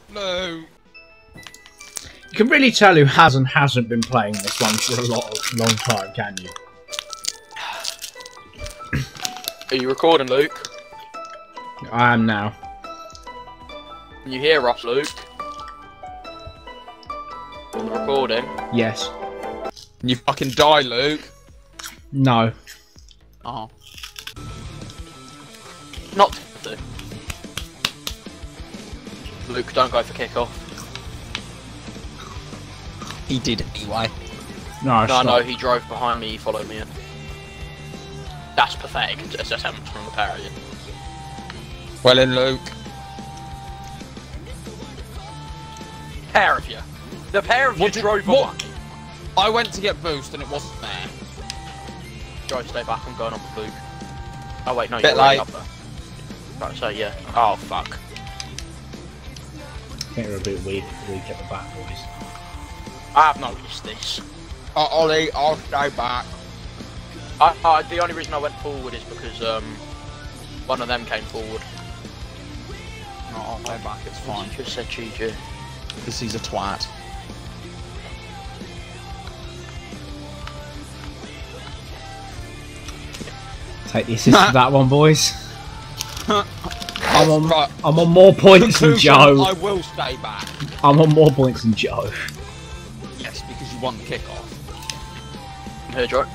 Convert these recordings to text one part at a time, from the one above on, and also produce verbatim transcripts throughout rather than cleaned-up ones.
No. You can really tell who has and hasn't been playing this one for a lot of, long time, can you? Are you recording, Luke? I am now. Can you hear us, Luke? On the recording? Yes. Can you fucking die, Luke? No. Oh. Not to. Luke, don't go for kickoff. He did anyway. No, No, stop. no, he drove behind me, he followed me in. That's pathetic, it's attempt from the pair of you. Well in, Luke. Pair of you. The pair of you What did- drove what- away. I went to get boost and it wasn't there. Joe, stay back, I'm going up with Luke. Oh wait, no, Bit you're already late. up there. Right, so yeah. Oh, fuck. I think we're a bit weak, weak at the back, boys. I have noticed this. Oh, Ollie, I'll stay back. I, I, the only reason I went forward is because um, one of them came forward. No, I'll stay back, it's fine. Just said G G. Because he's a twat. Take the assist for that one, boys. I'm on, Right. I'm on more points than Conclusion, Joe. I will stay back. I'm on more points than Joe. Yes, because you won the kickoff. I'm here, Joe.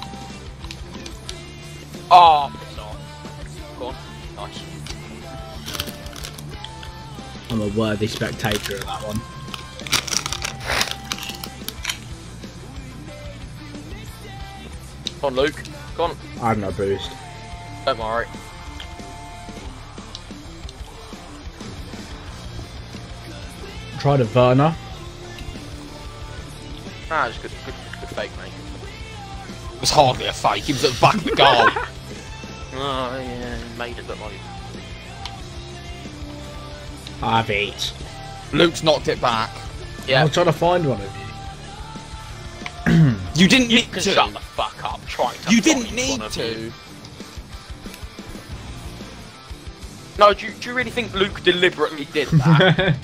Oh, piss off. Go on. Nice. I'm a worthy spectator of that one. Go on, Luke. Go on. I have no boost. Don't worry. Tried a Werner. Ah, it's good, good, good fake, mate. It was hardly a fake, he was at the back of the goal. Oh, yeah, he made it look like. I've eat. Luke's knocked it back. Yeah. I'm trying to find one of you. You didn't You need can to. shut the fuck up trying to You didn't find need one of to. you. No, do you, do you really think Luke deliberately did that?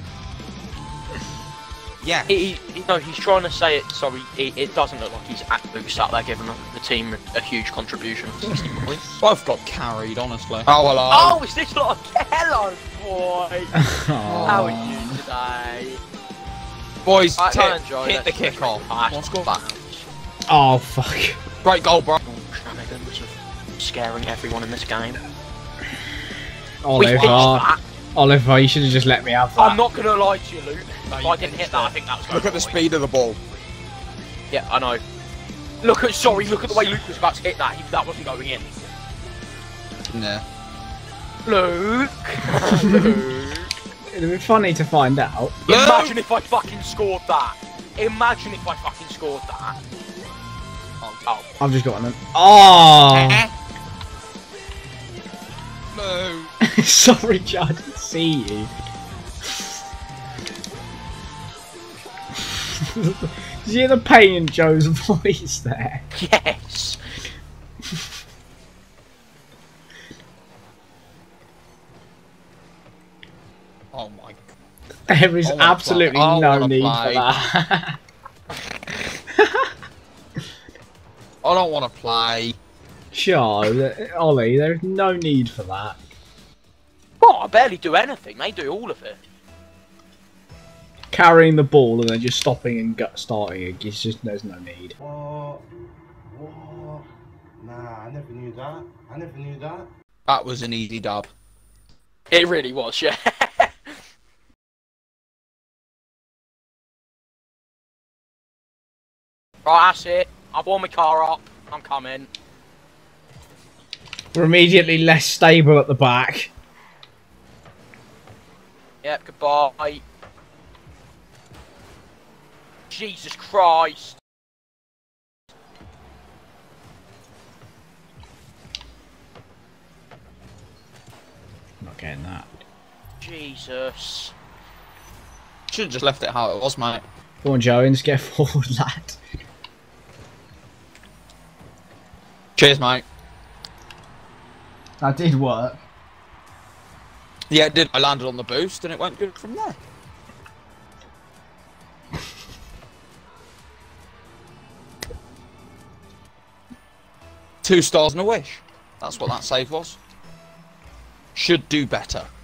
Yeah. he, he, no, he's trying to say it so he, it, it doesn't look like he's actually sat there giving the team a huge contribution. sixty points. Both got carried, honestly. Oh, hello. Oh, is this like hello, boy? Oh. How are you today? Boys, I, tip, I enjoy hit the let's- kickoff. Ah, Let's go back. Oh, fuck. Great goal, bro. Shenanigans of scaring everyone in this game. We Oliver. fixed that. Oliver, you should have just let me have that. I'm not gonna lie to you, Luke. No, if you I didn't hit finished that, it. I think that was going Look at the for me. speed of the ball. Yeah, I know. Look at, sorry, look at the way Luke was about to hit that. He, that wasn't going in. Nah. Luke. Luke. It'd be funny to find out. Imagine if I fucking scored that. Imagine if I fucking scored that. Oh. I've just got an. Oh! No. Sorry, Joe, I didn't see you. Did you hear the pain in Joe's voice there? Yes. Oh my god. There is I wanna absolutely play. I no wanna need play. for that. I don't want to play. Sure, Ollie, there's no need for that. Well, I barely do anything. They do all of it. Carrying the ball and then just stopping and gut starting, it's just there's no need. What? What? Nah, I never knew that. I never knew that. That was an easy dub. It really was, yeah. Right, that's it. I've warmed my car up. I'm coming. We're immediately less stable at the back. Yep, goodbye. Jesus Christ. Not getting that. Jesus. Should have just left it how it was, mate. Go on, Joe, and just get forward, lad. Cheers, mate. That did work. Yeah, it did. I landed on the boost and it went good from there. Two stars and a wish. That's what that save was. Should do better.